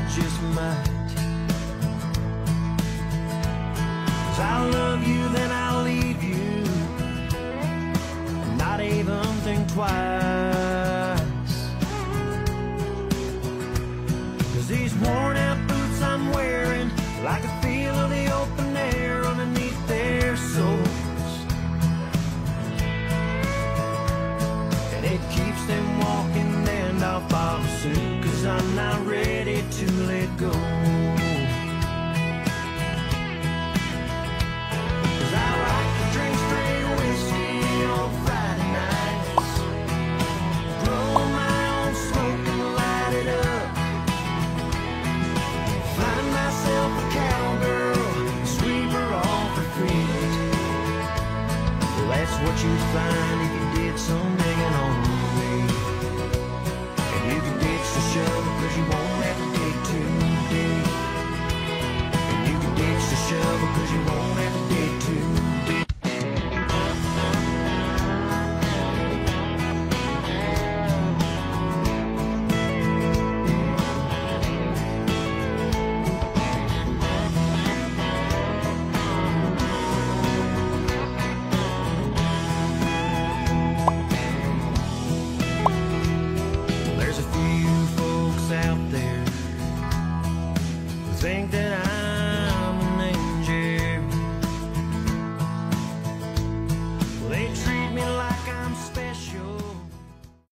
just might. 'Cause I love you, then I'll leave you, not even think twice. 'Cause these worn out boots I'm wearing, like a feel of the open air underneath their soles, and it keeps them walking and I'll follow suit, 'cause I'm not ready to let go. 'Cause I like to drink straight whiskey on Friday nights, grow my own smoke and light it up, find myself a cowgirl, sweep her off her feet. Well, that's what you'd find if you did some digging on me. And you can ditch the shovel, 'cause you won't have to dig too deep. And you can ditch the shovel, 'cause you won't have to dig too deep. There's a few folks out there who think that